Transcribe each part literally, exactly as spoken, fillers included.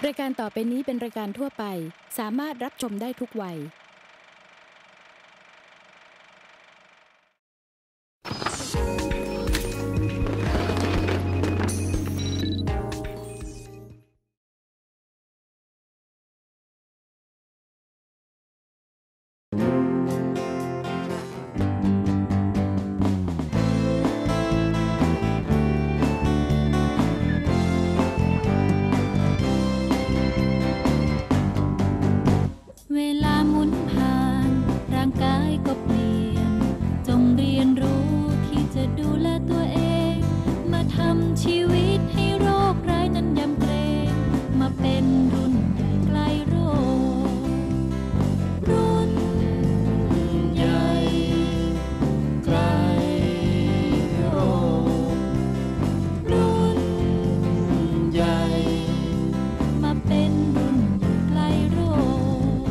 รายการต่อไปนี้เป็นรายการทั่วไปสามารถรับชมได้ทุกวัยเวลาหมุนผ่านร่างกายก็เปลี่ยนจงเรียนรู้ที่จะดูแลตัวเองมาทำชีวิตให้โรคร้ายนั้นยำเกรงมาเป็นรุ่นใหญ่ไกลโรครุ่นใหญ่ไกลโรครุ่นใหญ่มาเป็นรุ่นใหญ่ไกลโรค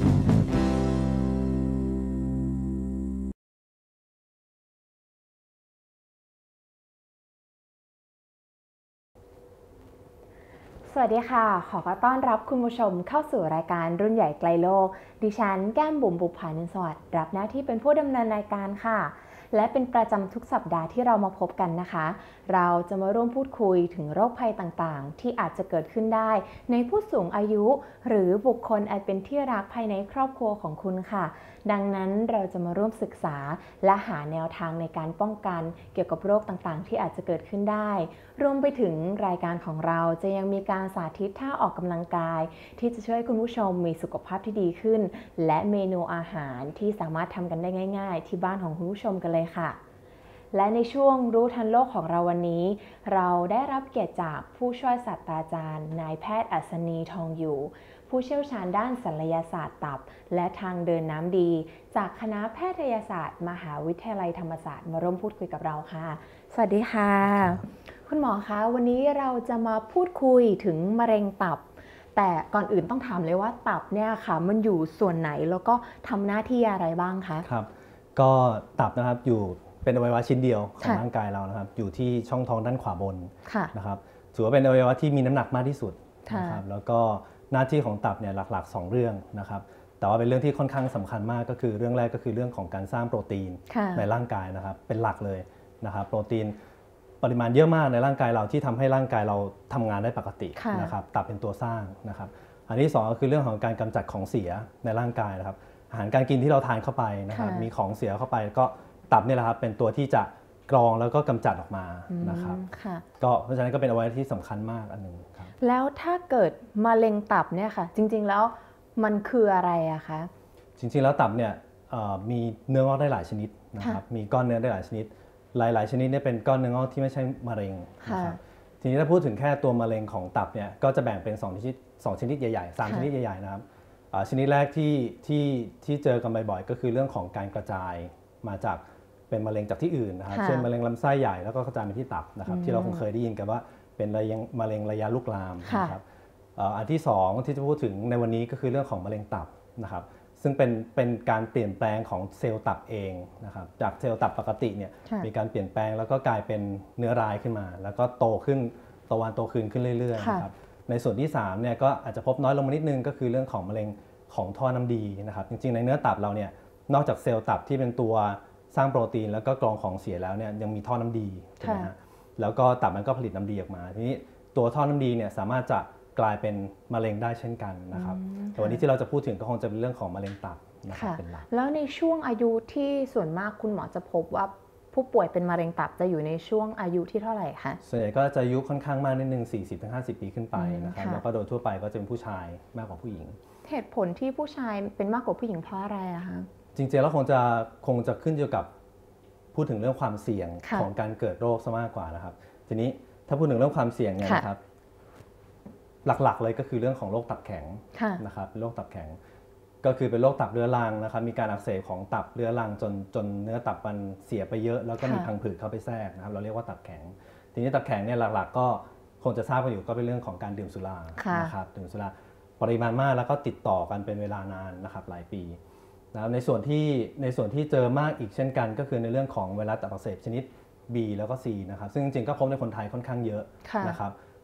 สวัสดีค่ะ ขอต้อนรับคุณผู้ชมเข้าสู่รายการรุ่นใหญ่ไกลโลก ดิฉันแก้มบุ๋มบุภานินสวัสดิ์รับหน้าที่เป็นผู้ดำเนินรายการค่ะ และเป็นประจำทุกสัปดาห์ที่เรามาพบกันนะคะ เราจะมาร่วมพูดคุยถึงโรคภัยต่างๆที่อาจจะเกิดขึ้นได้ในผู้สูงอายุ หรือบุคคลอาจเป็นที่รักภายในครอบครัวของคุณค่ะ ดังนั้นเราจะมาร่วมศึกษาและหาแนวทางในการป้องกันเกี่ยวกับโรคต่างๆที่อาจจะเกิดขึ้นได้ รวมไปถึงรายการของเราจะยังมีการสาธิตท่าออกกำลังกายที่จะช่วยคุณผู้ชมมีสุขภาพที่ดีขึ้นและเมนูอาหารที่สามารถทำกันได้ง่ายๆที่บ้านของคุณผู้ชมกันเลยค่ะและในช่วงรู้ทันโลกของเราวันนี้เราได้รับเกียรติจากผู้ช่วยศาสตราจารย์นายแพทย์อัศนีทองอยู่ผู้เชี่ยวชาญด้านศัลยศาสตร์ตับและทางเดินน้ำดีจากคณะแพทยศาสตร์มหาวิทยาลัยธรรมศาสตร์มาร่วมพูดคุยกับเราค่ะสวัสดีค่ะคุณหมอคะวันนี้เราจะมาพูดคุยถึงมะเร็งตับแต่ก่อนอื่นต้องถามเลยว่าตับเนี่ยค่ะมันอยู่ส่วนไหนแล้วก็ทำหน้าที่อะไรบ้างคะครับก็ตับนะครับอยู่เป็นอวัยวะชิ้นเดียวของร่างกายเรานะครับอยู่ที่ช่องท้องด้านขวาบนนะครับถือว่าเป็นอวัยวะที่มีน้ำหนักมากที่สุดนะครับแล้วก็หน้าที่ของตับเนี่ยหลักๆสองเรื่องนะครับแต่ว่าเป็นเรื่องที่ค่อนข้างสำคัญมากก็คือเรื่องแรกก็คือเรื่องของการสร้างโปรตีนในร่างกายนะครับเป็นหลักเลยนะครับโปรตีนปริมาณเยอะมากในร่างกายเราที่ทำให้ร่างกายเราทำงานได้ปกตินะครับตับเป็นตัวสร้างนะครับอันที่สองก็คือเรื่องของการกำจัดของเสียในร่างกายนะครับอาหารการกินที่เราทานเข้าไปนะครับมีของเสียเข้าไปก็ตับนี่แหละครับเป็นตัวที่จะกรองแล้วก็กำจัดออกมานะครับก็เพราะฉะนั้นก็เป็นอวัยวะที่สำคัญมากอันหนึ่งครับแล้วถ้าเกิดมะเร็งตับเนี่ยค่ะจริงๆแล้วมันคืออะไรอะคะจริงๆแล้วตับเนี่ยมีเนื้องอกได้หลายชนิดนะครับมีก้อนเนื้อได้หลายชนิดหลายๆชนิดเนี่ยเป็นก้อนเนื้องอกที่ไม่ใช่มะเร็งนะครับทีนี้ถ้าพูดถึงแค่ตัวมะเร็งของตับเนี่ยก็จะแบ่งเป็นสองชนิดสองชนิดใหญ่ๆสามชนิดใหญ่ๆนะครับชนิดแรกที่ที่ที่เจอกันบ่อยๆก็คือเรื่องของการกระจายมาจากเป็นมะเร็งจากที่อื่นนะครับเช่นมะเร็งลำไส้ใหญ่แล้วก็กระจายไปที่ตับนะครับที่เราคงเคยได้ยินกันว่าเป็นมะเร็งระยะลุกลามนะครับอันที่สองที่จะพูดถึงในวันนี้ก็คือเรื่องของมะเร็งตับนะครับซึ่งเป็นเป็นการเปลี่ยนแปลงของเซลล์ตับเองนะครับจากเซลล์ตับปกติเนี่ยมีการเปลี่ยนแปลงแล้วก็กลายเป็นเนื้อร้ายขึ้นมาแล้วก็โตขึ้นโตวันโตขึ้นขึ้นเรื่อยๆนะครับในส่วนที่สามเนี่ยก็อาจจะพบน้อยลงมานิดนึงก็คือเรื่องของมะเร็งของท่อน้ำดีนะครับจริงๆในเนื้อตับเราเนี่ยนอกจากเซลล์ตับที่เป็นตัวสร้างโปรตีนแล้วก็กรองของเสียแล้วเนี่ยยังมีท่อน้ำดีใช่ไหมฮะแล้วก็ตับมันก็ผลิตน้ำดีออกมาทีนี้ตัวท่อน้ำดีเนี่ยสามารถจะกลายเป็นมะเร็งได้เช่นกันนะครับแต่วันนี้ที่เราจะพูดถึงก็คงจะเป็นเรื่องของมะเร็งตับนะครับเป็นหลักแล้วในช่วงอายุที่ส่วนมากคุณหมอจะพบว่าผู้ป่วยเป็นมะเร็งตับจะอยู่ในช่วงอายุที่เท่าไหร่คะส่วนใหญ่ก็จะอายุค่อนข้างมากนิดนึง สี่สิบถึงห้าสิบ ปีขึ้นไปนะครับแล้วก็โดยทั่วไปก็จะเป็นผู้ชายมากกว่าผู้หญิงเหตุผลที่ผู้ชายเป็นมากกว่าผู้หญิงเพราะอะไรอะคะจริงๆแล้วคงจะคงจะขึ้นอยู่กับพูดถึงเรื่องความเสี่ยงของการเกิดโรคซะมากกว่านะครับทีนี้ถ้าพูดถึงเรื่องความเสี่ยงเนี่ยนะครับหลักๆเลยก็คือเรื่องของโรคตับแข็งนะครับเป็นโรคตับแข็งก็คือเป็นโรคตับเรื้อรังนะครับมีการอักเสบของตับเรื้อรังจนจนเนื้อตับมันเสียไปเยอะแล้วก็มีพังผืดเข้าไปแทรกนะครับเราเรียกว่าตับแข็งทีนี้ตับแข็งเนี่ยหลักๆก็คงจะทราบกันอยู่ก็เป็นเรื่องของการดื่มสุรานะครับดื่มสุราปริมาณมากแล้วก็ติดต่อกันเป็นเวลานานนะครับหลายปีนะในส่วนที่ในส่วนที่เจอมากอีกเช่นกันก็คือในเรื่องของไวรัสตับอักเสบชนิด B แล้วก็ C นะครับซึ่งจริงๆก็พบในคนไทยค่อนข้างเยอะนะครับ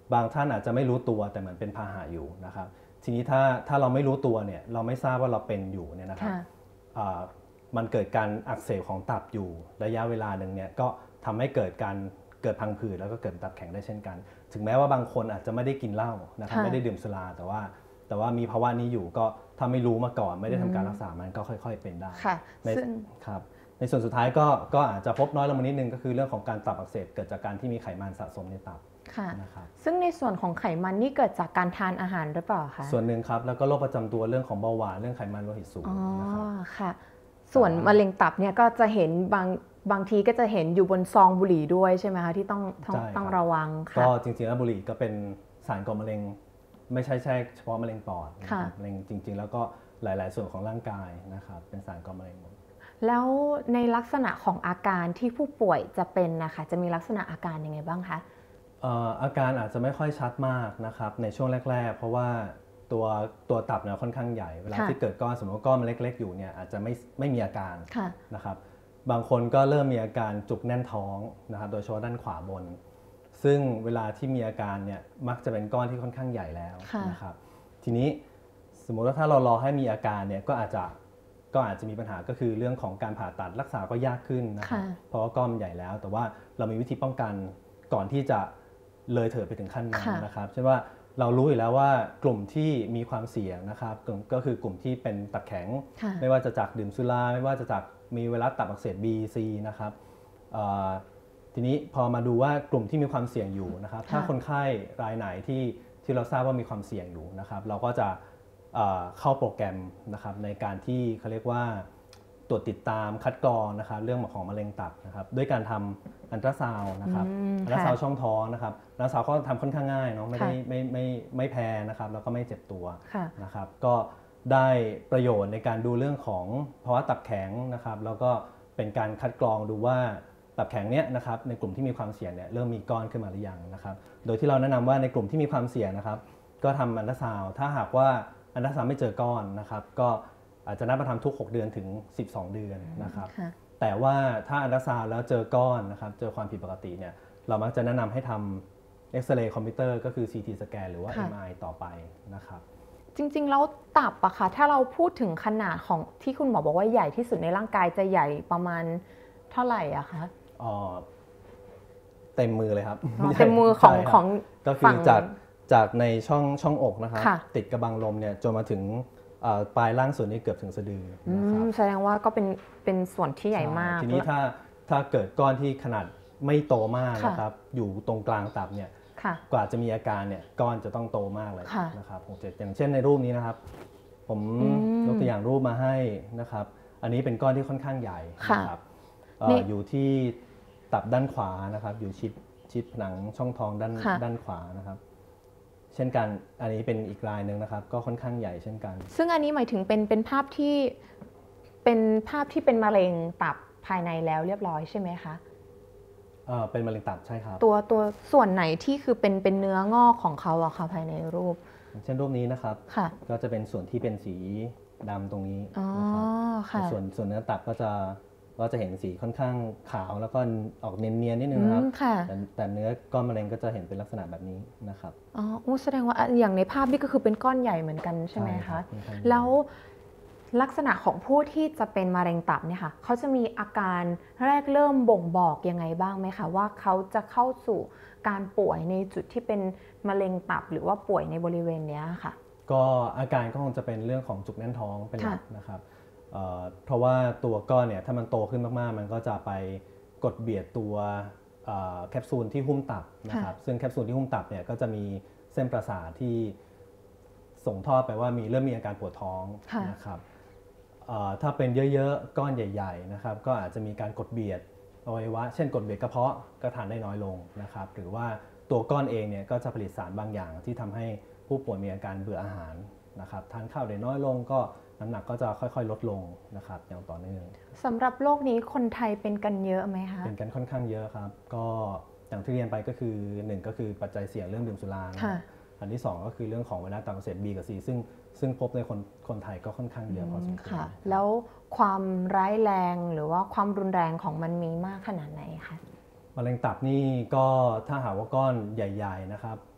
บางท่านอาจจะไม่รู้ตัวแต่เหมือนเป็นพาหะอยู่นะครับทีนี้ถ้าถ้าเราไม่รู้ตัวเนี่ยเราไม่ทราบว่าเราเป็นอยู่เนี่ยนะครับมันเกิดการอักเสบของตับอยู่ระยะเวลาหนึ่งเนี่ยก็ทำให้เกิดการเกิดพังผืดแล้วก็เกิดตับแข็งได้เช่นกันถึงแม้ว่าบางคนอาจจะไม่ได้กินเหล้านะครับไม่ได้ดื่มสุราแต่ว่าแต่ว่ามีภาวะนี้อยู่ก็ถ้าไม่รู้มาก่อนไม่ได้ทำการรักษามันก็ค่อยๆเป็นได้ในครับในส่วนสุดท้ายก็ก็อาจจะพบน้อยลงมานิดนึงก็คือเรื่องของการตับอักเสบเกิดจากการที่มีไขมันสะสมในตับนะครับซึ่งในส่วนของไขมันนี่เกิดจากการทานอาหารหรือเปล่าคะส่วนหนึ่งครับแล้วก็โรคประจำตัวเรื่องของเบาหวานเรื่องไขมันโลหิตสูงนะครับค่ะส่วนมะเร็งตับเนี่ยก็จะเห็นบางบางทีก็จะเห็นอยู่บนซองบุหรี่ด้วยใช่ไหมคะที่ต้องต้องต้องระวังค่ะก็จริงๆแล้วบุหรี่ก็เป็นสารก่อมะเร็งไม่ใช่แค่เฉพาะมะเร็งปอดมะเร็งจริงๆแล้วก็หลายๆส่วนของร่างกายนะครับเป็นสารก่อมะเร็งหมดแล้วในลักษณะของอาการที่ผู้ป่วยจะเป็นนะคะจะมีลักษณะอาการยังไงบ้างคะอาการอาจจะไม่ค่อยชัดมากนะครับในช่วงแรกๆเพราะว่าตัวตัวตับเนี่ยค่อนข้างใหญ่เวลาที่เกิดก้อนสมมติก้อนมันเล็กๆอยู่เนี่ยอาจจะไม่ไม่มีอาการนะครับบางคนก็เริ่มมีอาการจุกแน่นท้องนะครับโดยเฉพาะด้านขวาบนซึ่งเวลาที่มีอาการเนี่ยมักจะเป็นก้อนที่ค่อนข้างใหญ่แล้วนะครับทีนี้สมมุติว่าถ้าเรารอให้มีอาการเนี่ยก็อาจจะก็อาจจะมีปัญหาก็คือเรื่องของการผ่าตัดรักษาก็ยากขึ้นนะครับเพราะว่าก้อนใหญ่แล้วแต่ว่าเรามีวิธีป้องกันก่อนที่จะเลยเถิดไปถึงขั้นนั้นนะครับเช่นว่าเรารู้อยู่แล้วว่ากลุ่มที่มีความเสี่ยงนะครับก็คือกลุ่มที่เป็นตับแข็งไม่ว่าจะจากดื่มสุราไม่ว่าจะจากมีไวรัสตับอักเสบ บี ซี นะครับทีนี้พอมาดูว่ากลุ่มที่มีความเสี่ยงอยู่นะครับถ้าคนไข้รายไหนที่ที่เราทราบว่ามีความเสี่ยงอยู่นะครับเราก็จะเข้าโปรแกรมนะครับในการที่เขาเรียกว่าตรวจติดตามคัดกรองนะครับเรื่องของมะเร็งตับนะครับด้วยการทำอัลตราซาวน์นะครับอัลตราซาวน์ช่องท้องนะครับอัลตราซาวน์ก็ทำค่อนข้างง่ายเนาะไม่ได้ไม่ไม่ไม่แพ้นะครับแล้วก็ไม่เจ็บตัวนะครับก็ได้ประโยชน์ในการดูเรื่องของภาวะตับแข็งนะครับแล้วก็เป็นการคัดกรองดูว่าตับแข็งเนี้ยนะครับในกลุ่มที่มีความเสี่ยงเนี่ยเริ่มมีก้อนขึ้นมาหรือยังนะครับโดยที่เราแนะนำว่าในกลุ่มที่มีความเสี่ยงนะครับก็ทำอัลตราซาวน์ถ้าหากว่าอัลตราซาวน์ไม่เจอก้อนนะครับก็อาจจะนัดมาทำทุกหกเดือนถึงสิบสองเดือนนะครับแต่ว่าถ้าอัลตราซาวน์แล้วเจอก้อนนะครับเจอความผิดปกติเนี่ยเรามักจะแนะนำให้ทำเอ็กซเรย์คอมพิวเตอร์ก็คือ ซี ที สแกนหรือว่า เอ็ม ไอ ต่อไปนะครับจริงๆแล้วตับอะค่ะถ้าเราพูดถึงขนาดของที่คุณหมอบอกว่าใหญ่ที่สุดในร่างกายจะใหญ่ประมาณเท่าไหร่อะคะอ๋อเต็มมือเลยครับเต็มมือของของก็คือจากจากในช่องช่องอกนะครับติดกระบังลมเนี่ยจนมาถึงปลายล่างส่วนนี้เกือบถึงสะดือนะครับแสดงว่าก็เป็นเป็นส่วนที่ใหญ่มากทีนี้ถ้าถ้าเกิดก้อนที่ขนาดไม่โตมากนะครับอยู่ตรงกลางตับเนี่ยกว่าจะมีอาการเนี่ยก้อนจะต้องโตมากเลยนะครับอย่างเช่นในรูปนี้นะครับผมยกตัวอย่างรูปมาให้นะครับอันนี้เป็นก้อนที่ค่อนข้างใหญ่นะครับอยู่ที่ตับด้านขวานะครับอยู่ชิดชิดผนังช่องท้องด้านด้านขวานะครับเช่นกันอันนี้เป็นอีกรายหนึ่งนะครับก็ค่อนข้างใหญ่เช่นกันซึ่งอันนี้หมายถึงเป็นเป็นภาพที่เป็นภาพที่เป็นมะเร็งตับภายในแล้วเรียบร้อยใช่ไหมคะเออเป็นมะเร็งตับใช่ครับตัวตัวส่วนไหนที่คือเป็นเป็นเนื้องอกของเขาอะคะภายในรูปเช่นรูปนี้นะครับก็จะเป็นส่วนที่เป็นสีดำตรงนี้นะครับส่วนส่วนเนื้อตับก็จะก็จะเห็นสีค่อนข้างขาวแล้วก็ออกเนียนๆนิดนึงนะครับแต่แต่เนื้อก้อนมะเร็งก็จะเห็นเป็นลักษณะแบบนี้นะครับอ๋อแสดงว่าอย่างในภาพนี่ก็คือเป็นก้อนใหญ่เหมือนกันใช่ไหมคะแล้วลักษณะของผู้ที่จะเป็นมะเร็งตับเนี่ยค่ะเขาจะมีอาการแรกเริ่มบ่งบอกยังไงบ้างไหมคะว่าเขาจะเข้าสู่การป่วยในจุดที่เป็นมะเร็งตับหรือว่าป่วยในบริเวณนี้ค่ะก็อาการก็คงจะเป็นเรื่องของจุกแน่นท้องเป็นหลักนะครับเพราะว่าตัวก้อนเนี่ยถ้ามันโตขึ้นมากๆมันก็จะไปกดเบียดตัวแคปซูลที่หุ้มตับนะครับซึ่งแคปซูลที่หุ้มตับเนี่ยก็จะมีเส้นประสาทที่ส่งทอดไปว่ามีเริ่มมีอาการปวดท้องนะครับถ้าเป็นเยอะๆก้อนใหญ่ๆนะครับก็อาจจะมีการกดเบียดอวัยวะเช่นกดเบียดกระเพาะก็ทานได้น้อยลงนะครับหรือว่าตัวก้อนเองเนี่ยก็จะผลิตสารบางอย่างที่ทำให้ผู้ป่วยมีอาการเบื่ออาหารนะครับทานข้าวได้น้อยลงก็น้ำหนักก็จะค่อยๆลดลงนะครับอย่างต่อเนื่องสำหรับโรคนี้คนไทยเป็นกันเยอะไหมคะเป็นกันค่อนข้างเยอะครับก็อย่างที่เรียนไปก็คือหนึ่งก็คือปัจจัยเสี่ยงเรื่องดื่มสุราอันที่สองก็คือเรื่องของไวรัสตับอักเสบ B กับ C ซึ่งซึ่งพบในคนคนไทยก็ค่อนข้างเยอะพอสมควรแล้วความร้ายแรงหรือว่าความรุนแรงของมันมีมากขนาดไหนคะมะเร็งตับนี่ก็ถ้าหากว่าก้อนใหญ่ๆนะครับ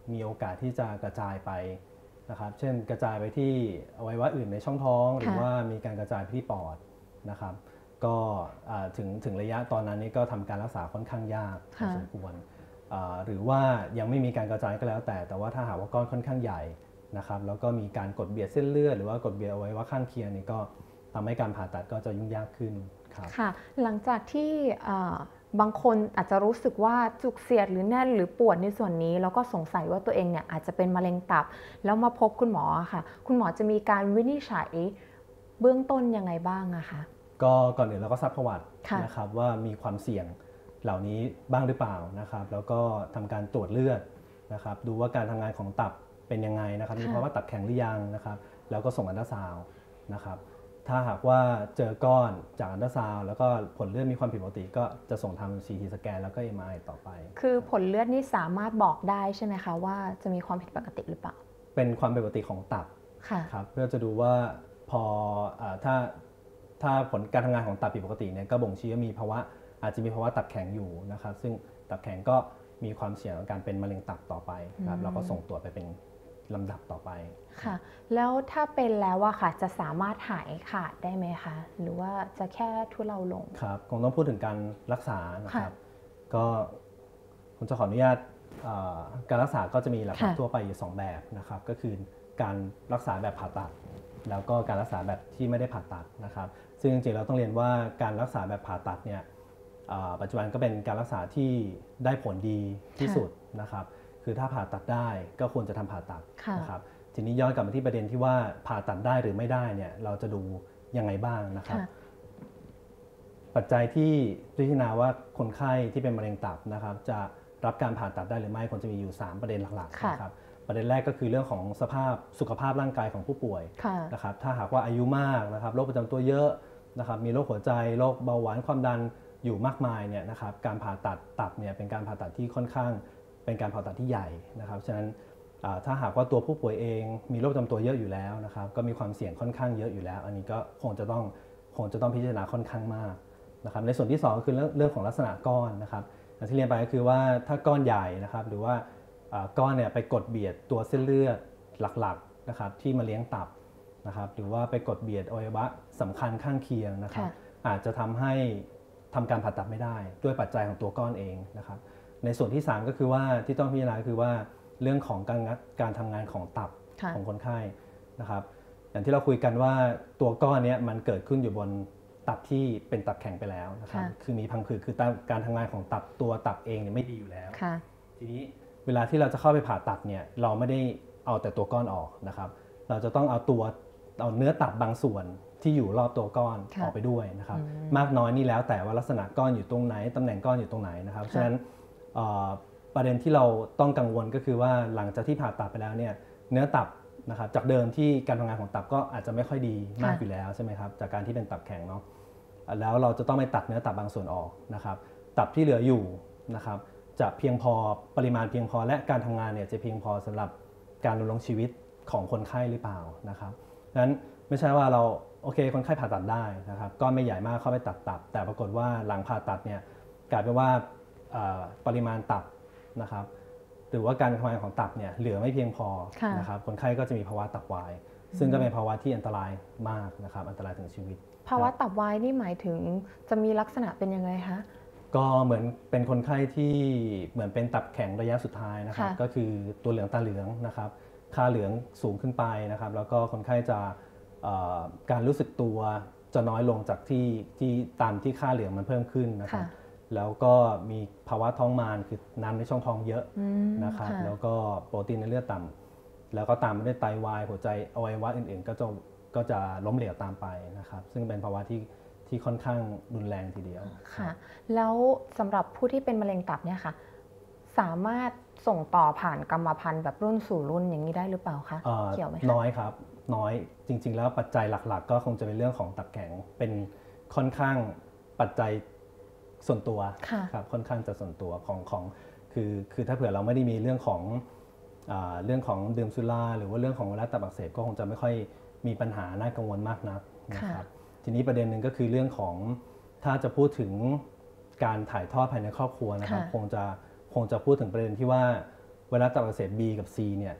มีโอกาสที่จะกระจายไปนะครับเช่นกระจายไปที่อวัยวะอื่นในช่องท้องหรือว่ามีการกระจายไปที่ปอดนะครับก็ถึงถึงระยะตอนนั้นนี่ก็ทำการรักษาค่อนข้างยากพอสมควรหรือว่ายังไม่มีการกระจายก็แล้วแต่แต่ว่าถ้าหากว่าก้อนค่อนข้างใหญ่นะครับแล้วก็มีการกดเบียดเส้นเลือดหรือว่ากดเบียดอวัยวะข้างเคียงนี่ก็ทำให้การผ่าตัดก็จะยุ่งยากขึ้นครับค่ะหลังจากที่บางคนอาจจะรู้สึกว่าจุกเสียดหรือแน่นหรือปวดในส่วนนี้แล้วก็สงสัยว่าตัวเองเนี่ยอาจจะเป็นมะเร็งตับแล้วมาพบคุณหมอค่ะคุณหมอจะมีการวินิจฉัยเบื้องต้นยังไงบ้างอะคะก็ก่อนอื่นเราก็ซักประวัตินะครับว่ามีความเสี่ยงเหล่านี้บ้างหรือเปล่านะครับแล้วก็ทำการตรวจเลือดนะครับดูว่าการทำงานของตับเป็นยังไงนะครับมีภาวะตับแข็งหรือยังนะครับแล้วก็ส่งอัลตราซาวด์นะครับถ้าหากว่าเจอก้อนจากอัลตราซาวด์แล้วก็ผลเลือดมีความผิดปกติก็จะส่งทำ ซี ที สแกนแล้วก็ เอ็ม อาร์ ไอ ต่อไปคือผลเลือดนี่สามารถบอกได้ใช่ไหมคะว่าจะมีความผิดปกติหรือเปล่าเป็นความผิดปกติของตับครับเพื่อจะดูว่าพอถ้าถ้าผลการทำงานของตับผิดปกติเนี่ยก็บ่งชี้ว่ามีภาวะอาจจะมีภาวะตับแข็งอยู่นะครับซึ่งตับแข็งก็มีความเสี่ยงของการเป็นมะเร็งตับต่อไปครับเราก็ส่งตัวไปเป็นลำดับต่อไปค่ะแล้วถ้าเป็นแล้วอะค่ะจะสามารถหายขาดได้ไหมคะหรือว่าจะแค่ทุเลาลงครับคงต้องพูดถึงการรักษานะครับก็ผมจะขออนุญาตการรักษาก็จะมีหลักทั่วไปอยู่สองแบบนะครับก็คือการรักษาแบบผ่าตัดแล้วก็การรักษาแบบที่ไม่ได้ผ่าตัดนะครับซึ่งจริงๆเราต้องเรียนว่าการรักษาแบบผ่าตัดเนี่ยปัจจุบันก็เป็นการรักษาที่ได้ผลดีที่สุดนะครับคือถ้าผ่าตัดได้ก็ควรจะทำผ่าตัดนะครับทีนี้ย้อนกลับมาที่ประเด็นที่ว่าผ่าตัดได้หรือไม่ได้เนี่ยเราจะดูยังไงบ้างนะครับปัจจัยที่พิจารณาว่าคนไข้ที่เป็นมะเร็งตับนะครับจะรับการผ่าตัดได้หรือไม่ควรจะมีอยู่สามประเด็นหลักๆนะครับประเด็นแรกก็คือเรื่องของสภาพสุขภาพร่างกายของผู้ป่วยนะครับถ้าหากว่าอายุมากนะครับโรคประจำตัวเยอะนะครับมีโรคหัวใจโรคเบาหวานความดันอยู่มากมายเนี่ยนะครับการผ่าตัดตับเนี่ยเป็นการผ่าตัดที่ค่อนข้างเป็นการผ่าตัดที่ใหญ่นะครับฉะนั้นถ้าหากว่าตัวผู้ป่วยเองมีโรคประจำตัวเยอะอยู่แล้วนะครับก็มีความเสี่ยงค่อนข้างเยอะอยู่แล้วอันนี้ก็คงจะต้องคงจะต้องพิจารณาค่อนข้างมากนะครับในส่วนที่สองก็คือเรื่องของลักษณะก้อนนะครับอย่างที่เรียนไปก็คือว่าถ้าก้อนใหญ่นะครับหรือว่าก้อนเนี่ยไปกดเบียดตัวเส้นเลือดหลักๆนะครับที่มาเลี้ยงตับนะครับหรือว่าไปกดเบียดอวัยวะสำคัญข้างเคียงนะครับอาจจะทำให้ทำการผ่าตัดไม่ได้ด้วยปัจจัยของตัวก้อนเองนะครับในส่วนที่สามก็คือว่าที่ต้องพิจารณาคือว่าเรื่องของการการทำงานของตับของคนไข้นะครับอย่างที่เราคุยกันว่าตัวก้อนนี้มันเกิดขึ้นอยู่บนตับที่เป็นตับแข็งไปแล้วนะครับคือมีพังผืดคือการทำงานของตับตัวตับเองเนี่ยไม่ดีอยู่แล้วทีนี้เวลาที่เราจะเข้าไปผ่าตัดเนี่ยเราไม่ได้เอาแต่ตัวก้อนออกนะครับเราจะต้องเอาตัวเอาเนื้อตับบางส่วนที่อยู่รอบตัวก้อนออกไปด้วยนะครับมากน้อยนี่แล้วแต่ว่าลักษณะก้อนอยู่ตรงไหนตำแหน่งก้อนอยู่ตรงไหนนะครับฉะนั้นประเด็นที่เราต้องกังวลก็คือว่าหลังจากที่ผ่าตัดไปแล้วเนี่ยเนื้อตับนะครับจากเดิมที่การทำงานของตับก็อาจจะไม่ค่อยดีมากอยู่แล้วใช่ไหมครับจากการที่เป็นตับแข็งเนาะแล้วเราจะต้องไปตัดเนื้อตับบางส่วนออกนะครับตับที่เหลืออยู่นะครับจะเพียงพอปริมาณเพียงพอและการทำงานเนี่ยจะเพียงพอสำหรับการดำรงชีวิตของคนไข้หรือเปล่านะครับดังนั้นไม่ใช่ว่าเราโอเคคนไข้ผ่าตัดได้นะครับก้อนไม่ใหญ่มากเข้าไปตัดตับแต่ปรากฏว่าหลังผ่าตัดเนี่ยกลายเป็นว่าปริมาณตับนะครับหรือว่าการทำงานของตับเนี่ยเหลือไม่เพียงพอนะครับคนไข้ก็จะมีภาวะตับวายซึ่งก็เป็นภาวะที่อันตรายมากนะครับอันตรายถึงชีวิตภาวะตับวายนี่หมายถึงจะมีลักษณะเป็นยังไงคะก็เหมือนเป็นคนไข้ที่เหมือนเป็นตับแข็งระยะสุดท้ายนะครับก็คือตัวเหลืองตาเหลืองนะครับค่าเหลืองสูงขึ้นไปนะครับแล้วก็คนไข้จะการรู้สึกตัวจะน้อยลงจากที่ที่ตามที่ค่าเหลืองมันเพิ่มขึ้นนะครับแล้วก็มีภาวะท้องมารคือน้ำในช่องท้องเยอะนะครับแล้วก็โปรตีนในเลือดต่ำแล้วก็ตามมาด้วยไตวายหัวใจอวัยวะอื่นๆก็จะก็จะล้มเหลวตามไปนะครับซึ่งเป็นภาวะที่ที่ค่อนข้างรุนแรงทีเดียวค่ะแล้วสำหรับผู้ที่เป็นมะเร็งตับเนี่ยค่ะสามารถส่งต่อผ่านกรรมพันธุ์แบบรุ่นสู่รุ่นอย่างนี้ได้หรือเปล่าคะเกี่ยวไหมคะน้อยครับน้อยจริงๆแล้วปัจจัยหลักๆก็คงจะเป็นเรื่องของตับแข็งเป็นค่อนข้างปัจจัยส่วนตัวครับค่อนข้างจะส่วนตัวของของคือคือถ้าเผื่อเราไม่ได้มีเรื่องของเรื่องของดื่มสุราหรือว่าเรื่องของไวรัสตับอักเสบก็คงจะไม่ค่อยมีปัญหาน่ากังวลมากนักนะครับทีนี้ประเด็นหนึ่งก็คือเรื่องของถ้าจะพูดถึงการถ่ายทอดภายในครอบครัวนะครับคงจะคงจะพูดถึงประเด็นที่ว่าไวรัสตับอักเสบ B กับ C เนี่ย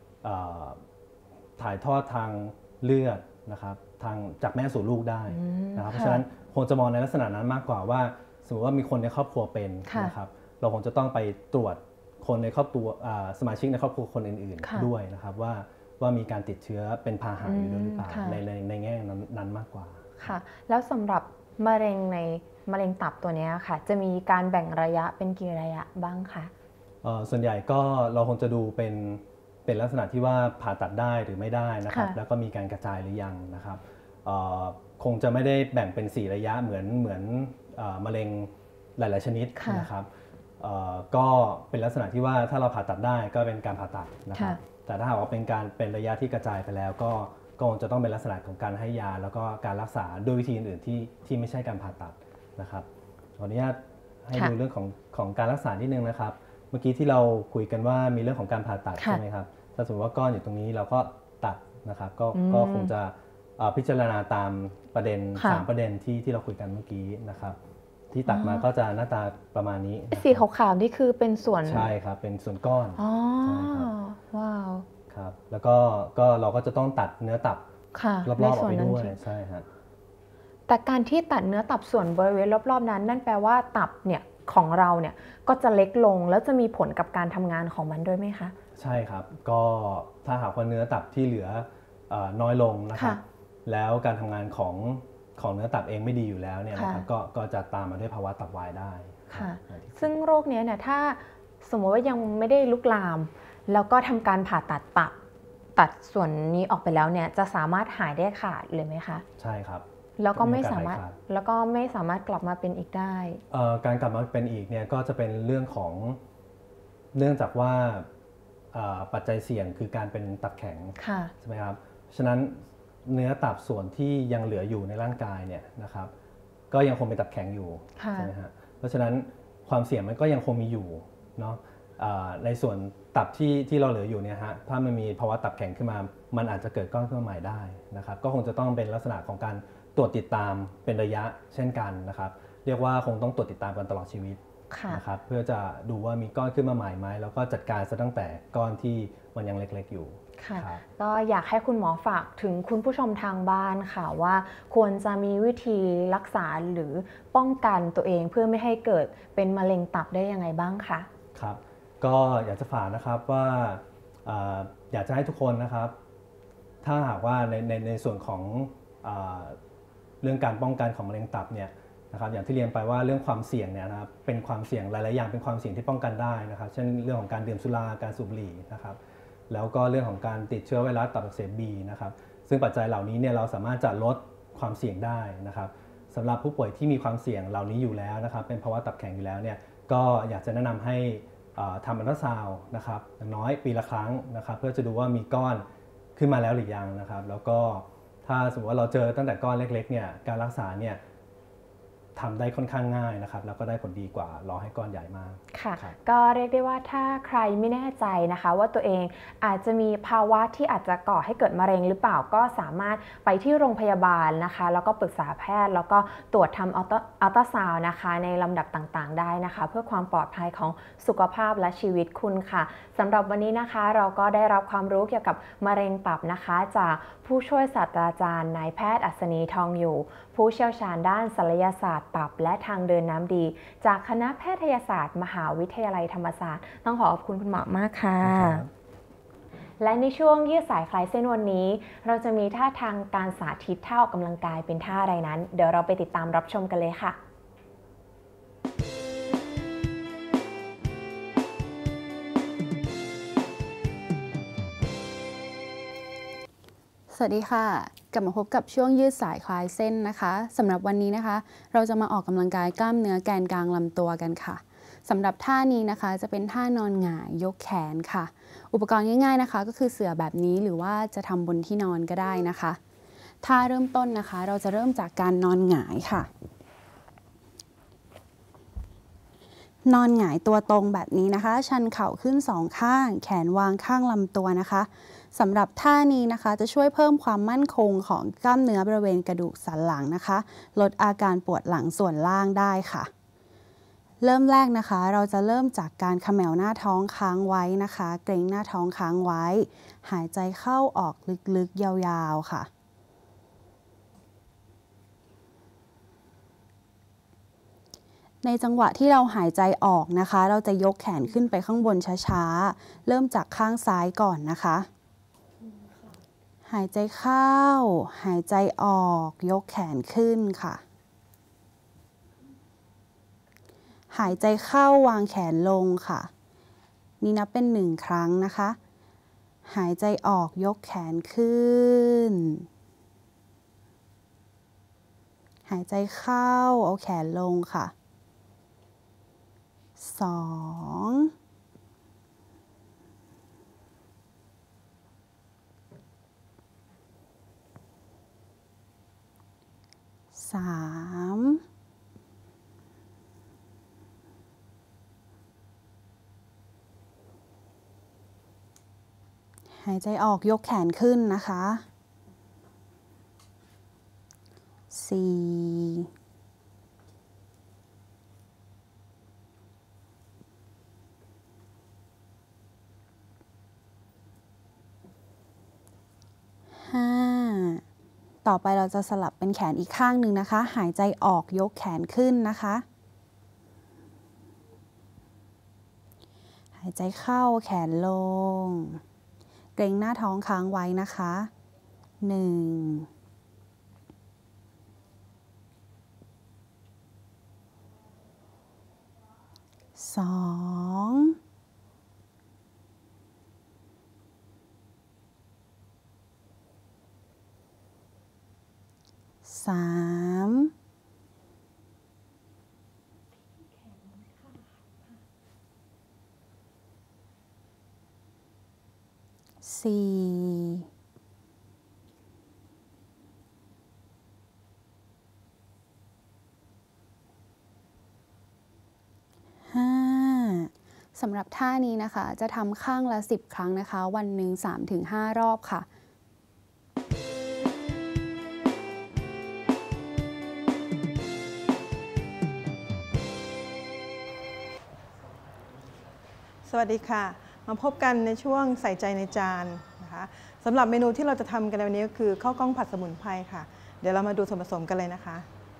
ถ่ายทอดทางเลือดนะครับทางจากแม่สู่ลูกได้นะครับเพราะฉะนั้นคงจะมองในลักษณะนั้นมากกว่าว่าสมมติว่ามีคนในครอบครัวเป็นนะครับเราคงจะต้องไปตรวจคนในครอบครัวสมาชิกในครอบครัวคนอื่นๆด้วยนะครับว่าว่ามีการติดเชื้อเป็นพาหะอยู่ด้วยหรือเปล่าในในในแง่นั้นมากกว่าค่ะแล้วสำหรับมะเร็งในมะเร็งตับตัวนี้ค่ะจะมีการแบ่งระยะเป็นกี่ระยะบ้างคะส่วนใหญ่ก็เราคงจะดูเป็นเป็นลักษณะที่ว่าผ่าตัดได้หรือไม่ได้นะครับแล้วก็มีการกระจายหรือยังนะครับคงจะไม่ได้แบ่งเป็นสี่ระยะเหมือนเหมือนมะเร็งหลายๆชนิดนะครับก็เป็นลักษณะที่ว่าถ้าเราผ่าตัดได้ก็เป็นการผ่าตัดนะครับแต่ถ้าหากว่าเป็นการเป็นระยะที่กระจายไปแล้วก็ก็คงจะต้องเป็นลักษณะของการให้ยาแล้วก็การรักษาด้วยวิธีอื่นๆที่ที่ไม่ใช่การผ่าตัดนะครับขออนุญาตให้ดูเรื่องของของการรักษานิดนึงนะครับเมื่อกี้ที่เราคุยกันว่ามีเรื่องของการผ่าตัดใช่ไหมครับถ้าสมมติว่าก้อนอยู่ตรงนี้เราก็ตัดนะครับก็ก็คงจะพิจารณาตามประเด็นสามประเด็นที่ที่เราคุยกันเมื่อกี้นะครับที่ตัดมาก็จะหน้าตาประมาณนี้สีขาวๆนี่คือเป็นส่วนใช่ครับเป็นส่วนก้อนอ๋อว้าวครับแล้วก็ก็เราก็จะต้องตัดเนื้อตับรอบๆออกไปด้วยใช่ครับแต่การที่ตัดเนื้อตับส่วนบริเวณรอบๆนั้นนั่นแปลว่าตับเนี่ยของเราเนี่ยก็จะเล็กลงแล้วจะมีผลกับการทำงานของมันด้วยไหมคะใช่ครับก็ถ้าหากว่าเนื้อตับที่เหลือน้อยลงนะครับแล้วการทำงานของของเนื้อตับเองไม่ดีอยู่แล้วเนี่ยนะครับก็ก็จะตามมาด้วยภาวะตับวายได้ค่ะซึ่งโรคนี้เนี่ยถ้าสมมติว่ายังไม่ได้ลุกลามแล้วก็ทำการผ่าตัดตับตัดส่วนนี้ออกไปแล้วเนี่ยจะสามารถหายได้ขาดเลยไหมคะใช่ครับแล้วก็ไม่สามารถแล้วก็ไม่สามารถกลับมาเป็นอีกได้การกลับมาเป็นอีกเนี่ยก็จะเป็นเรื่องของเนื่องจากว่าปัจจัยเสี่ยงคือการเป็นตับแข็งใช่ไหมครับฉะนั้นเนื้อตับส่วนที่ยังเหลืออยู่ในร่างกายเนี่ยนะครับก็ยังคงเป็นตับแข็งอยู่ใช่ไหมฮะเพราะฉะนั้นความเสี่ยงมันก็ยังคงมีอยู่เนาะในส่วนตับที่ที่เราเหลืออยู่เนี่ยฮะถ้ามันมีภาวะตับแข็งขึ้นมามันอาจจะเกิดก้อนขึ้นมาใหม่ได้นะครับก็คงจะต้องเป็นลักษณะของการตรวจติดตามเป็นระยะเช่นกันนะครับเรียกว่าคงต้องตรวจติดตามกันตลอดชีวิตนะครับเพื่อจะดูว่ามีก้อนขึ้นมาใหม่ไหมแล้วก็จัดการซะตั้งแต่ก้อนที่มันยังเล็กๆอยู่ค่ะก็อยากให้คุณหมอฝากถึงคุณผู้ชมทางบ้านค่ะว่าควรจะมีวิธีรักษาหรือป้องกันตัวเองเพื่อไม่ให้เกิดเป็นมะเร็งตับได้ยังไงบ้างคะครับก็อยากจะฝากนะครับว่าอยากจะให้ทุกคนนะครับถ้าหากว่าในในในส่วนของเรื่องการป้องกันของมะเร็งตับเนี่ยนะครับอย่างที่เรียนไปว่าเรื่องความเสี่ยงเนี่ยนะครับเป็นความเสี่ยงหลายๆอย่างเป็นความเสี่ยงที่ป้องกันได้นะครับเช่นเรื่องของการดื่มสุราการสูบบุหรี่นะครับแล้วก็เรื่องของการติดเชื้อไวรัสตับอักเสบ B นะครับซึ่งปัจจัยเหล่านี้เนี่ยเราสามารถจะลดความเสี่ยงได้นะครับสำหรับผู้ป่วยที่มีความเสี่ยงเหล่านี้อยู่แล้วนะครับเป็นภาวะตับแข็งอยู่แล้วเนี่ยก็อยากจะแนะนำให้ทำอัลตราซาวด์นะครับอย่างน้อยปีละครั้งนะครับเพื่อจะดูว่ามีก้อนขึ้นมาแล้วหรือยังนะครับแล้วก็ถ้าสมมติว่าเราเจอตั้งแต่ก้อนเล็กๆเนี่ยการรักษาเนี่ยทำได้ค่อนข้างง่ายนะครับแล้วก็ได้ผลดีกว่ารอให้ก้อนใหญ่มากค่ะก็เรียกได้ว่าถ้าใครไม่แน่ใจนะคะว่าตัวเองอาจจะมีภาวะที่อาจจะก่อให้เกิดมะเร็งหรือเปล่าก็สามารถไปที่โรงพยาบาลนะคะแล้วก็ปรึกษาแพทย์แล้วก็ตรวจทำอัลตราซาวด์นะคะในลำดับต่างๆได้นะคะเพื่อความปลอดภัยของสุขภาพและชีวิตคุณค่ะสำหรับวันนี้นะคะเราก็ได้รับความรู้เกี่ยวกับมะเร็งตับนะคะจากผู้ช่วยศาสตราจารย์นายแพทย์อัศนีทองอยู่ผู้เชี่ยวชาญด้านศัลยศาสตร์ตับและทางเดินน้ำดีจากคณะแพทยศาสตร์มหาวิทยาลัยธรรมศาสตร์ต้องขอขอบคุณคุณหมอมากค่ะและในช่วงยืดสายคลายเส้นวันนี้เราจะมีท่าทางการสาธิตท่าออกกำลังกายเป็นท่าอะไรนั้นเดี๋ยวเราไปติดตามรับชมกันเลยค่ะสวัสดีค่ะกลับมาพบกับช่วงยืดสายคลายเส้นนะคะสำหรับวันนี้นะคะเราจะมาออกกำลังกายกล้ามเนื้อแกนกลางลำตัวกันค่ะสำหรับท่านี้นะคะจะเป็นท่านอนหงายยกแขนค่ะอุปกรณ์ง่ายๆนะคะก็คือเสื่อแบบนี้หรือว่าจะทำบนที่นอนก็ได้นะคะท่าเริ่มต้นนะคะเราจะเริ่มจากการนอนหงายค่ะนอนหงายตัวตรงแบบนี้นะคะชันเข่าขึ้นสองข้างแขนวางข้างลำตัวนะคะสำหรับท่านี้นะคะจะช่วยเพิ่มความมั่นคงของกล้ามเนื้อบริเวณกระดูกสันหลังนะคะลดอาการปวดหลังส่วนล่างได้ค่ะเริ่มแรกนะคะเราจะเริ่มจากการเขมวหน้าท้องค้างไว้นะคะเกร็งหน้าท้องค้างไว้หายใจเข้าออกลึกๆยาวๆค่ะในจังหวะที่เราหายใจออกนะคะเราจะยกแขนขึ้นไปข้างบนช้าๆเริ่มจากข้างซ้ายก่อนนะคะหายใจเข้าหายใจออกยกแขนขึ้นค่ะหายใจเข้าวางแขนลงค่ะนี่นับเป็นหนึ่งครั้งนะคะหายใจออกยกแขนขึ้นหายใจเข้าเอาแขนลงค่ะสองสามหายใจออกยกแขนขึ้นนะคะสี่ห้าต่อไปเราจะสลับเป็นแขนอีกข้างหนึ่งนะคะหายใจออกยกแขนขึ้นนะคะหายใจเข้าแขนลงเกร็งหน้าท้องค้างไว้นะคะหนึ่งสองสามสี่ห้าสำหรับท่านี้นะคะจะทำข้างละสิบครั้งนะคะวันหนึ่ง สามถึงห้า รอบค่ะสวัสดีค่ะมาพบกันในช่วงใส่ใจในจานนะคะสำหรับเมนูที่เราจะทำกันในวันนี้ก็คือข้าวกล้องผัดสมุนไพรค่ะเดี๋ยวเรามาดูส่วนผสมกันเลยนะคะ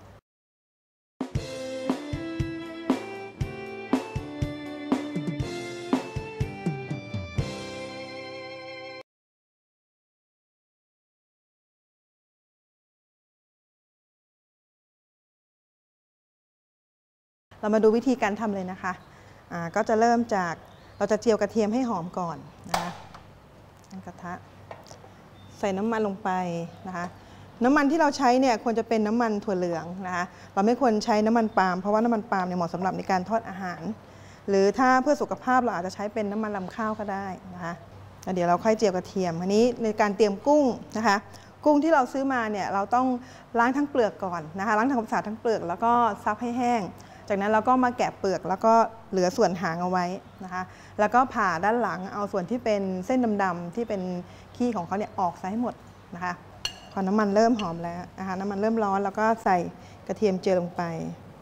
เรามาดูวิธีการทำเลยนะคะอ่าก็จะเริ่มจากเราจะเจียวกระเทียมให้หอมก่อนนะคะตั้งกระทะใส่น้ำมันลงไปนะคะน้ำมันที่เราใช้เนี่ยควรจะเป็นน้ำมันถั่วเหลืองนะคะเราไม่ควรใช้น้ำมันปาล์มเพราะว่าน้ำมันปาล์มเนี่ยเหมาะสำหรับในการทอดอาหารหรือถ้าเพื่อสุขภาพเราอาจจะใช้เป็นน้ำมันลำข้าวก็ได้นะคะแล้วเดี๋ยวเราค่อยเจียวกระเทียมอันนี้ในการเตรียมกุ้งนะคะกุ้งที่เราซื้อมาเนี่ยเราต้องล้างทั้งเปลือกก่อนนะคะล้างทำความสะอาดทั้งเปลือกแล้วก็ซับให้แห้งจากนั้นเราก็มาแกะเปลือกแล้วก็เหลือส่วนหางเอาไว้นะคะแล้วก็ผ่าด้านหลังเอาส่วนที่เป็นเส้นดำๆที่เป็นขี้ของเขาเนี่ยออกซะให้หมดนะคะพอน้ำมันเริ่มหอมแล้วนะคะน้ำมันเริ่มร้อนแล้วก็ใส่กระเทียมเจียวลงไป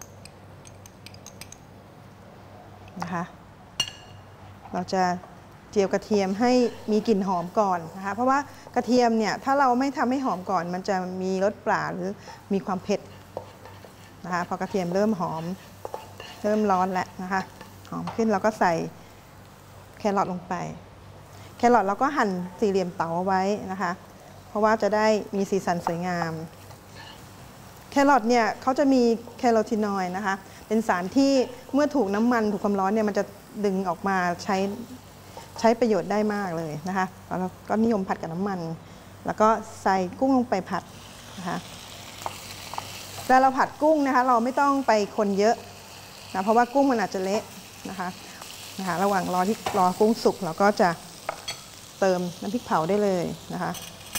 นะคะเราจะเจียวกระเทียมให้มีกลิ่นหอมก่อนนะคะเพราะว่ากระเทียมเนี่ยถ้าเราไม่ทำให้หอมก่อนมันจะมีรสปลาหรือมีความเผ็ดนะคะพอกระเทียมเริ่มหอมเริ่มร้อนแล้วนะคะหอมขึ้นเราก็ใส่แครอทลงไปแครอทเราก็หั่นสี่เหลี่ยมเต๋าเอาไว้นะคะเพราะว่าจะได้มีสีสันสวยงามแครอทเนี่ยเขาจะมีแคโรทีนอยด์นะคะเป็นสารที่เมื่อถูกน้ำมันถูกความร้อนเนี่ยมันจะดึงออกมาใช้ใช้ประโยชน์ได้มากเลยนะคะเราก็นิยมผัดกับน้ำมันแล้วก็ใส่กุ้งลงไปผัดนะคะเวลาเราผัดกุ้งนะคะเราไม่ต้องไปคนเยอะนะเพราะว่ากุ้งมันอาจจะเละนะคะนะคะระหว่างรอที่รอกุ้งสุกเราก็จะเติมน้ำพริกเผาได้เลยนะคะ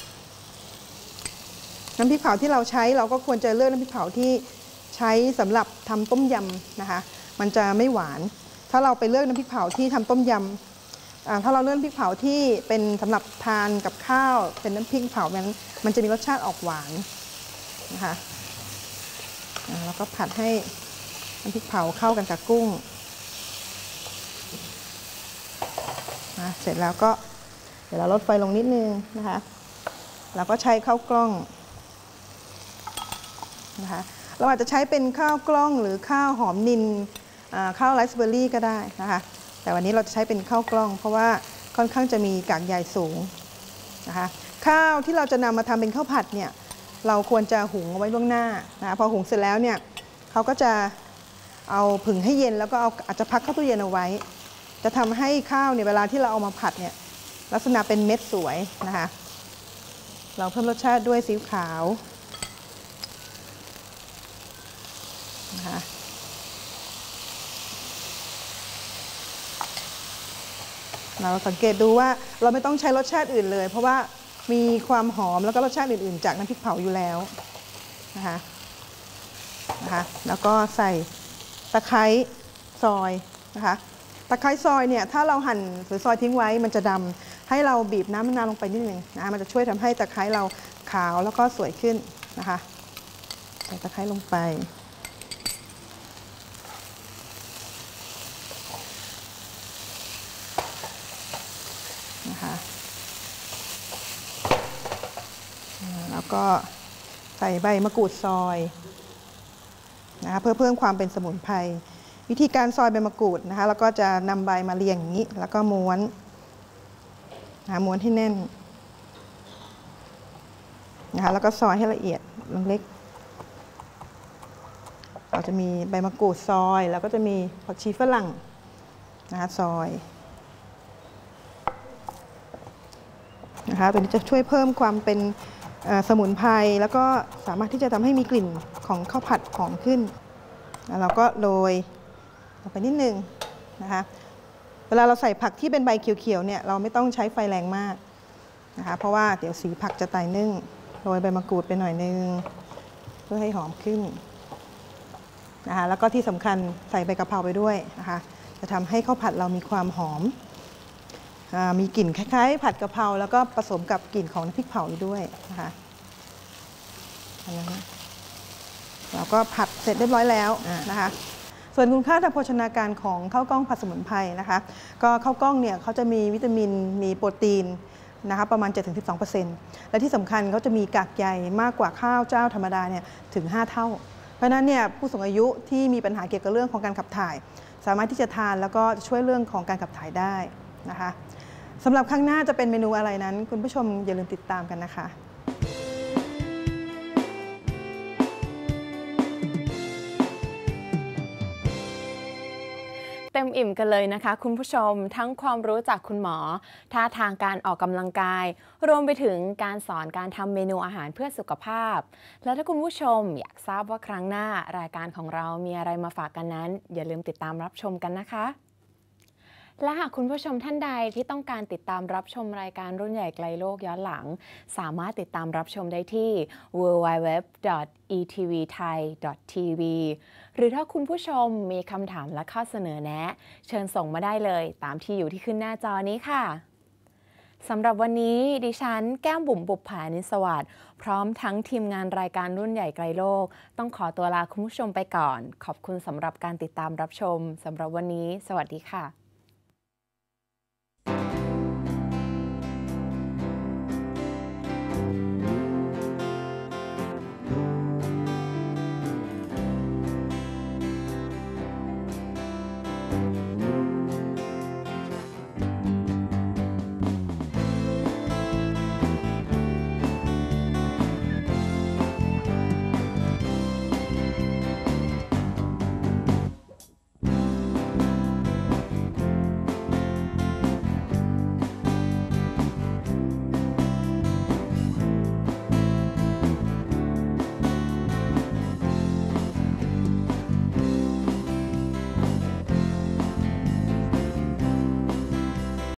น้ำพริกเผาที่เราใช้เราก็ควรจะเลือกน้ำพริกเผาที่ใช้สำหรับทำต้มยำนะคะมันจะไม่หวานถ้าเราไปเลือกน้ำพริกเผาที่ทำต้มยำถ้าเราเลือกน้ำพริกเผาที่เป็นสำหรับทานกับข้าวเป็นน้ำพริกเผามันมันจะมีรสชาติออกหวานนะคะแล้วก็ผัดให้น้ำพริกเผาเข้ากันกับกุ้งนะเสร็จแล้วก็เดี๋ยวเราลดไฟลงนิดนึงนะคะเราก็ใช้ข้าวกล้องนะคะเราอาจจะใช้เป็นข้าวกล้องหรือข้าวหอมนิลข้าวไรซ์เบอร์รี่ก็ได้นะคะแต่วันนี้เราจะใช้เป็นข้าวกล้องเพราะว่าค่อนข้างจะมีกากใยสูงนะคะข้าวที่เราจะนำมาทำเป็นข้าวผัดเนี่ยเราควรจะหุงเอาไว้ล่วงหน้านะพอหุงเสร็จแล้วเนี่ยเขาก็จะเอาผึ่งให้เย็นแล้วก็เอาอาจจะพักเข้าตู้เย็นเอาไว้จะทำให้ข้าวเนี่ยเวลาที่เราเอามาผัดเนี่ยลักษณะเป็นเม็ดสวยนะคะเราเพิ่มรสชาติด้วยซีอิ๊วขาวนะคะเราสังเกตดูว่าเราไม่ต้องใช้รสชาติอื่นเลยเพราะว่ามีความหอมแล้วก็รสชาติอื่นๆจากน้ำพริกเผาอยู่แล้วนะคะนะคะแล้วก็ใส่ตะไคร้ซอยนะคะตะไคร้ซอยเนี่ยถ้าเราหั่นหรือซอยทิ้งไว้มันจะดำให้เราบีบน้ำมะนาวลงไปนิดนึงนะมันจะช่วยทำให้ตะไคร้เราขาวแล้วก็สวยขึ้นนะคะใส่ตะไคร้ลงไปนะคะแล้วก็ใส่ใบมะกรูดซอยนะคะเพื่อเพิ่มความเป็นสมุนไพรวิธีการซอยใบมะกรูดนะคะแล้วก็จะนำใบมาเรียงอย่างนี้แล้วก็ม้วนนะม้วนให้แน่นนะคะแล้วก็ซอยให้ละเอียดเล็กเราจะมีใบมะกรูดซอยแล้วก็จะมีผักชีฝรั่งนะคะซอยนะคะตัวนี้จะช่วยเพิ่มความเป็นสมุนไพรแล้วก็สามารถที่จะทำให้มีกลิ่นของข้าวผัดหอมขึ้นแล้วเราก็โรยลงไปนิดนึงนะคะเวลาเราใส่ผักที่เป็นใบเขียวๆเนี่ยเราไม่ต้องใช้ไฟแรงมากนะคะเพราะว่าเดี๋ยวสีผักจะตายนึ่งโรยใบมะกรูดไปหน่อยนึงเพื่อให้หอมขึ้นนะคะแล้วก็ที่สำคัญใส่ใบกะเพราไปด้วยนะคะจะทำให้ข้าวผัดเรามีความหอมมีกลิ่นคล้ายๆผัดกะเพราแล้วก็ผสมกับกลิ่นของน้ำพริกเผาอยู่ด้วยนะคะอันนั้นเราก็ผัดเสร็จเรียบร้อยแล้วนะคะส่วนคุณค่าทางโภชนาการของข้าวกล้องผัดสมุนไพรนะคะก็ข้าวกล้องเนี่ยเขาจะมีวิตามินมีโปรตีนนะคะประมาณ เจ็ดถึงสิบสองเปอร์เซ็นต์ และที่สำคัญเขาจะมีกากใยมากกว่าข้าวเจ้าธรรมดาเนี่ยถึงห้าเท่าเพราะฉะนั้นเนี่ยผู้สูงอายุที่มีปัญหาเกี่ยวกับเรื่องของการขับถ่ายสามารถที่จะทานแล้วก็ช่วยเรื่องของการขับถ่ายได้นะคะสำหรับครั้งหน้าจะเป็นเมนูอะไรนั้นคุณผู้ชมอย่าลืมติดตามกันนะคะเต็มอิ่มกันเลยนะคะคุณผู้ชมทั้งความรู้จากคุณหมอท่าทางการออกกำลังกายรวมไปถึงการสอนการทำเมนูอาหารเพื่อสุขภาพและถ้าคุณผู้ชมอยากทราบว่าครั้งหน้ารายการของเรามีอะไรมาฝากกันนั้นอย่าลืมติดตามรับชมกันนะคะและหากคุณผู้ชมท่านใดที่ต้องการติดตามรับชมรายการรุ่นใหญ่ไกลโลกย้อนหลังสามารถติดตามรับชมได้ที่ ดับเบิลยู ดับเบิลยู ดับเบิลยู ดอท อี ที วี ไทย ดอท ที วี หรือถ้าคุณผู้ชมมีคำถามและข้อเสนอแนะเชิญส่งมาได้เลยตามที่อยู่ที่ขึ้นหน้าจอนี้ค่ะสำหรับวันนี้ดิฉันแก้มบุ๋มบุปผานิสวัสดิ์พร้อมทั้งทีมงานรายการรุ่นใหญ่ไกลโลกต้องขอตัวลาคุณผู้ชมไปก่อนขอบคุณสำหรับการติดตามรับชมสำหรับวันนี้สวัสดีค่ะ